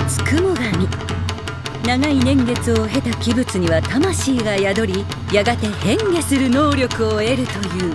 つくも神。長い年月を経た鬼物には魂が宿り、やがて変化する能力を得るという。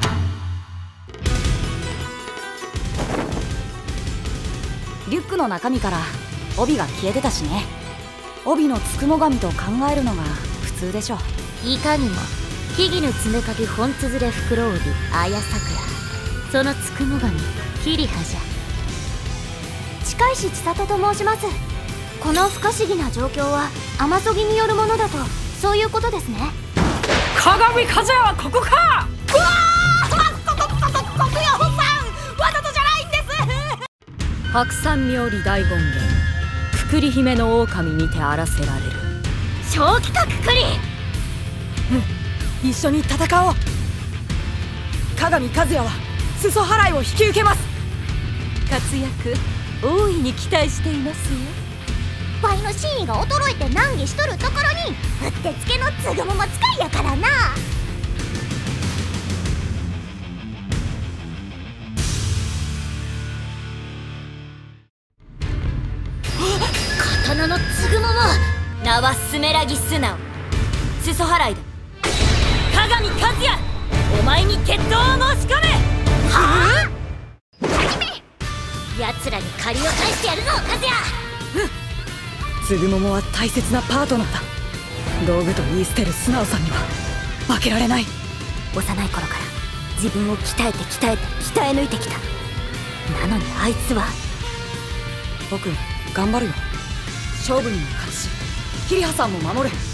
リュックの中身から帯が消えてたしね。帯のつくも神と考えるのが普通でしょ。 いかにも木々の爪かぎ本つづれ袋帯綾桜、そのつくも神桐葉じゃ。 近石千里と申します。この不可思議な状況は天そぎによるものだと、そういうことですね。 鏡風はここか。 うわー、ここよさん、わざとじゃないんです。 白山冥利大権現、くくり姫の狼にてあらせられる。 正気かくくり。 一緒に戦おう。鏡和也は裾払いを引き受けます。 活躍大いに期待していますよ。 ワイの真意が衰えて難儀しとるところに、うってつけのつぐもも使いやからな。 刀のつぐもも、名はスメラギ素直、裾払いだ。鏡和也、お前に決闘を申し込め。 はあ、 奴らに借りを返してやるぞ和也。 つぐももは大切なパートナーだ。道具と言い捨てる素直さんには負けられない。 幼い頃から自分を鍛えて鍛えて鍛え抜いてきた。なのにあいつは。 僕頑張るよ。勝負にも勝つし、桐葉さんも守る。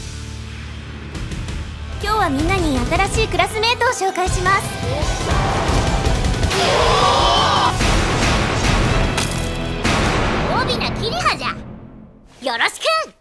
今日はみんなに新しいクラスメートを紹介します。 大びな桐葉じゃ。よろしく。